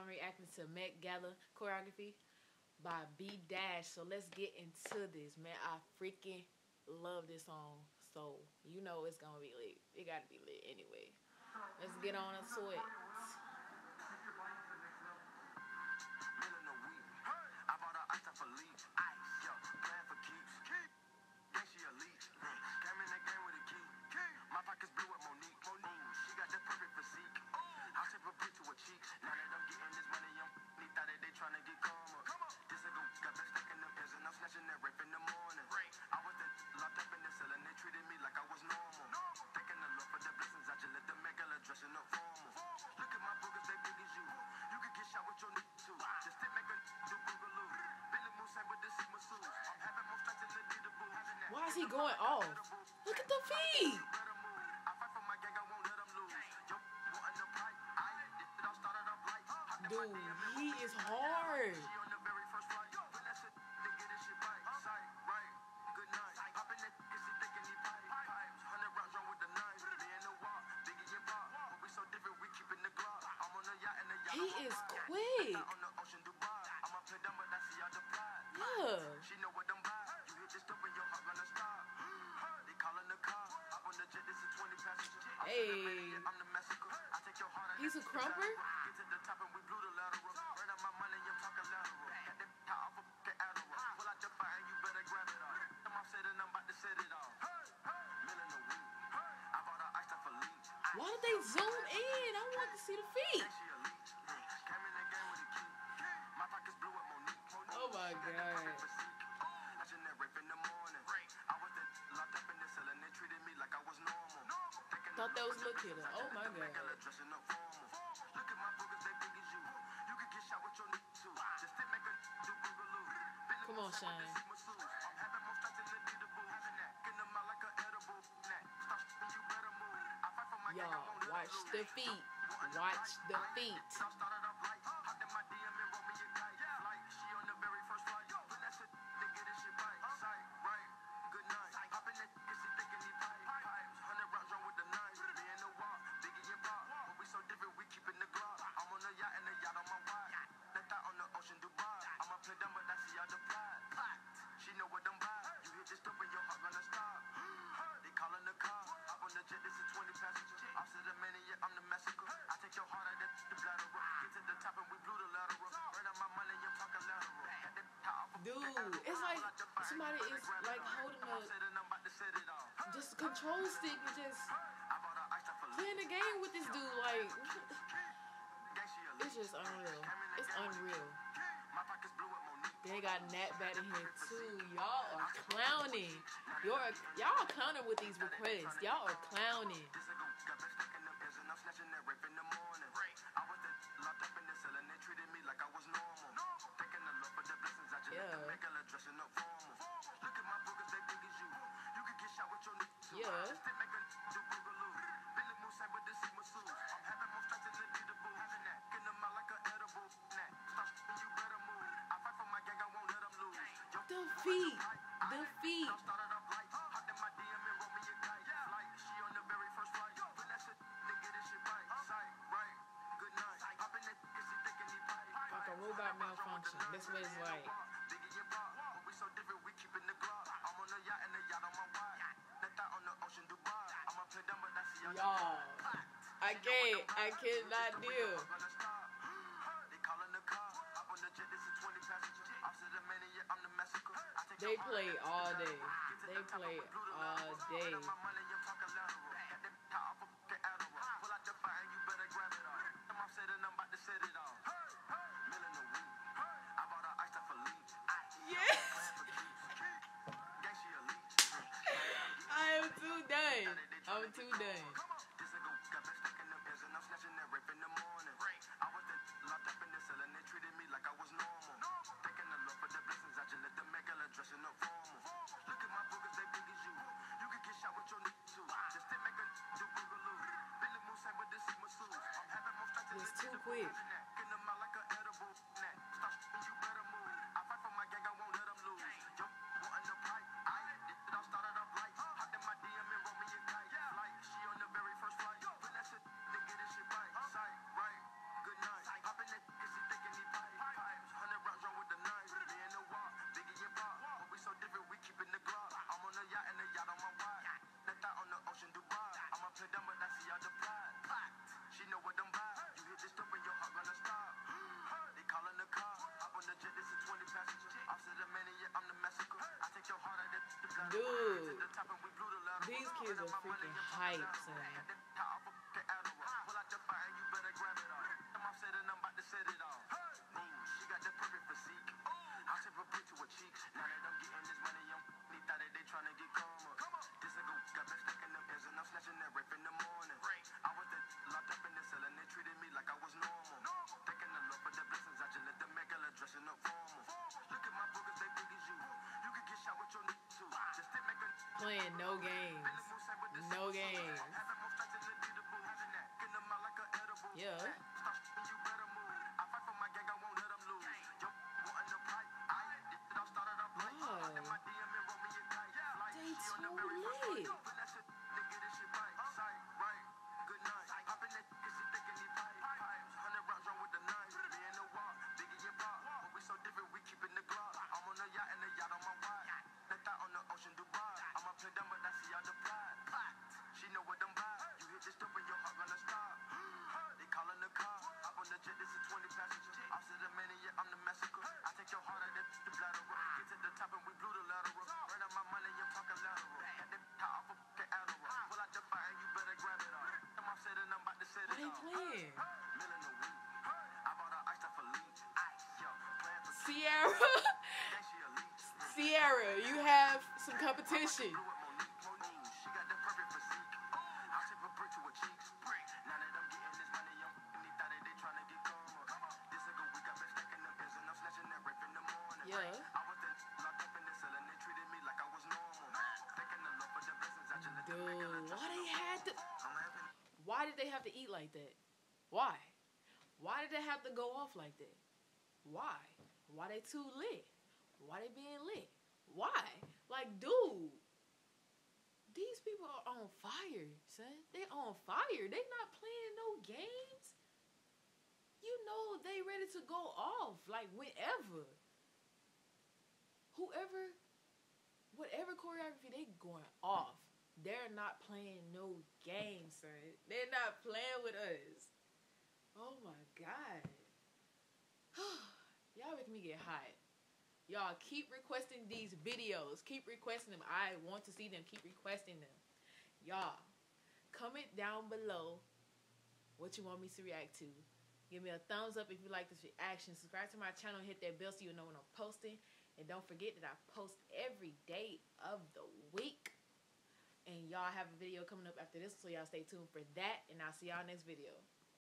I'm reacting to Met Gala choreography by B Dash. So let's get into this, man. I freaking love this song. So you know it's gonna be lit. It gotta be lit anyway. Let's get on into it. Why is he going off? Look at the feet. Dude, he is hard. He is quick. Yeah. Hey. He's a crumper? Why did they zoom in? I want to see the feet. Oh my god. Thought that was Lil Kidda. Oh my god. Come on, Shine. Y'all, watch the feet. Watch the feet. Dude, it's like somebody is like holding a just control stick and just playing the game with this dude. Like, it's just unreal. It's unreal. They got Nat Bat in here too. Y'all are clowning. Y'all clowning with these requests. Y'all are clowning. Yeah. Yeah. The feet. The feet. Like a robot malfunction. That's what it's like. Y'all, I cannot deal. They play all day. They play all day. Yes. I am too done. I'm too done. It's too quick. is a freaking hype, son. Playing no games. No games. Yeah. They too lit. Why they playing? Sierra. Sierra, you have some competition. Yeah. Dude, why did they have to eat like that? Why? Why did they have to go off like that? Why? Why they too lit? Why they being lit? Why? Like, dude, these people are on fire, son. They on fire. They not playing no games. You know they ready to go off, like, whenever. Whatever choreography, they going off. They're not playing no games, son. They're not playing with us. Oh my God. Y'all making me get hot. Y'all keep requesting these videos. Keep requesting them. I want to see them. Keep requesting them. Y'all, comment down below what you want me to react to. Give me a thumbs up if you like this reaction. Subscribe to my channel. Hit that bell so you'll know when I'm posting. And don't forget that I post every day of the week. And y'all have a video coming up after this, so y'all stay tuned for that. And I'll see y'all next video.